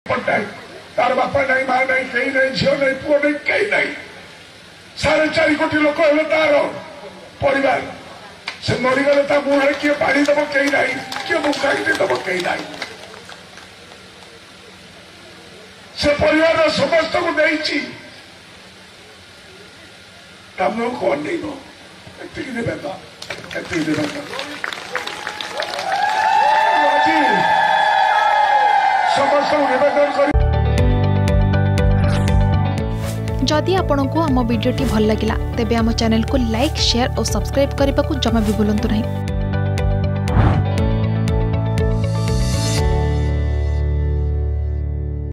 पट्टाई तार बापा नहीं माँ नहीं कहीं नहीं झील नहीं पुओ नहीं कहीं नहीं 4.5 कोटी लोक है तार परिवार से मरीगले मुहर किए पानी दब कहीं नहीं किए मुखाई दब कहीं नहीं से परिवार समस्त को नहीं तमको कौन नहीं गो समस्त निवेदन कर जदि आपंक आम भिडी भल लगा तेब आम चैनल को लाइक शेयर और सब्सक्राइब करने को जमा भी भूलु नहीं।